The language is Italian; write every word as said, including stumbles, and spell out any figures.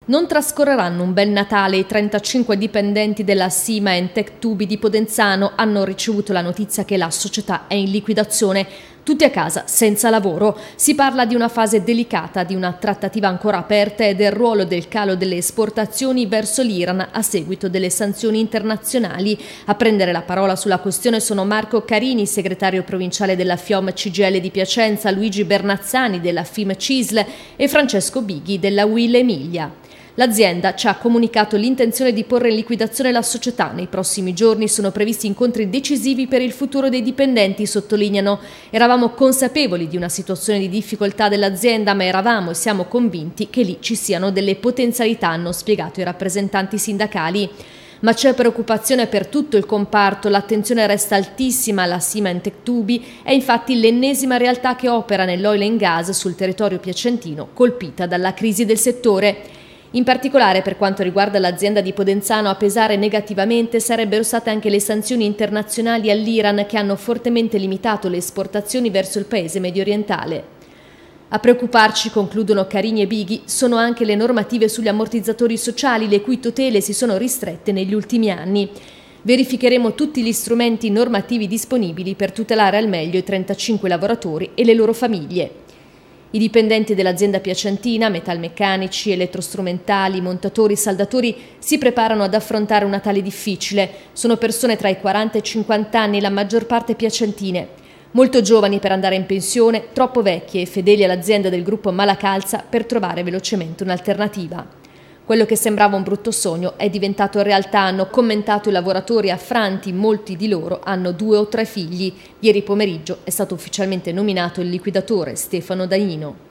Non trascorreranno un bel Natale. I trentacinque dipendenti della Sima and Tech Tubi di Podenzano hanno ricevuto la notizia che la società è in liquidazione. Tutti a casa, senza lavoro. Si parla di una fase delicata, di una trattativa ancora aperta e del ruolo del calo delle esportazioni verso l'Iran a seguito delle sanzioni internazionali. A prendere la parola sulla questione sono Marco Carini, segretario provinciale della FIOM C G I L di Piacenza, Luigi Bernazzani della FIM C I S L e Francesco Bighi della U I L Emilia. L'azienda ci ha comunicato l'intenzione di porre in liquidazione la società. Nei prossimi giorni sono previsti incontri decisivi per il futuro dei dipendenti, sottolineano. Eravamo consapevoli di una situazione di difficoltà dell'azienda, ma eravamo e siamo convinti che lì ci siano delle potenzialità, hanno spiegato i rappresentanti sindacali. Ma c'è preoccupazione per tutto il comparto, l'attenzione resta altissima. La Sima and Tech Tubi è infatti l'ennesima realtà che opera nell'oil and gas sul territorio piacentino, colpita dalla crisi del settore. In particolare, per quanto riguarda l'azienda di Podenzano, a pesare negativamente sarebbero state anche le sanzioni internazionali all'Iran che hanno fortemente limitato le esportazioni verso il paese mediorientale. A preoccuparci, concludono Carini e Bighi, sono anche le normative sugli ammortizzatori sociali, le cui tutele si sono ristrette negli ultimi anni. Verificheremo tutti gli strumenti normativi disponibili per tutelare al meglio i trentacinque lavoratori e le loro famiglie. I dipendenti dell'azienda piacentina, metalmeccanici, elettrostrumentali, montatori, saldatori, si preparano ad affrontare un Natale difficile. Sono persone tra i quaranta e i cinquanta anni, la maggior parte piacentine. Molto giovani per andare in pensione, troppo vecchie e fedeli all'azienda del gruppo Malacalza per trovare velocemente un'alternativa. Quello che sembrava un brutto sogno è diventato realtà, hanno commentato i lavoratori affranti, molti di loro hanno due o tre figli. Ieri pomeriggio è stato ufficialmente nominato il liquidatore Stefano Daino.